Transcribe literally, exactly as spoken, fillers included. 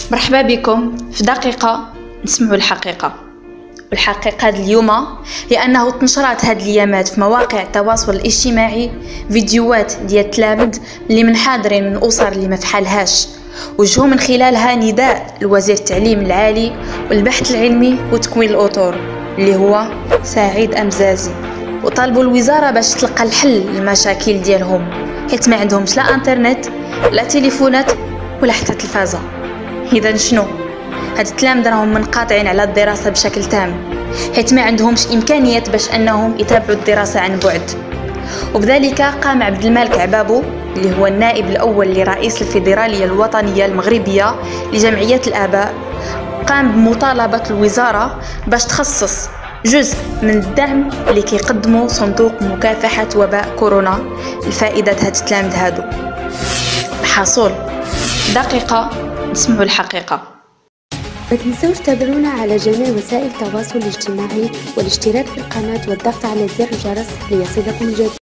مرحبا بكم في دقيقة نسمعوا الحقيقة. والحقيقة هاد اليوم هي أنه تنشرات هاد الأيامات في مواقع التواصل الاجتماعي فيديوهات ديال التلامذ اللي منحدرين من أسر اللي ما فحالهاش، وجهوا من خلالها نداء لوزير التعليم العالي والبحث العلمي وتكوين الأطر اللي هو سعيد أمزازي، وطالبوا الوزارة باش تلقى الحل للمشاكل ديالهم حيت ما عندهمش لا انترنت لا تليفونات ولا حتى تلفازة. إذا شنو؟ هاد التلامذ راهم منقاطعين على الدراسة بشكل تام حيت ما عندهمش إمكانيات باش أنهم يتابعوا الدراسة عن بعد. وبذلك قام عبد المالك عبابو اللي هو النائب الأول لرئيس الفيدرالية الوطنية المغربية لجمعيات الآباء، قام بمطالبة الوزارة باش تخصص جزء من الدعم اللي كيقدمه صندوق مكافحة وباء كورونا لفائدة هاد التلامذ هادو. الحاصل دقيقة نسمعوا الحقيقة. ما تنسوش تابعونا على جميع وسائل التواصل الاجتماعي والاشتراك في القناة والضغط على زر الجرس ليصلكم الجديد.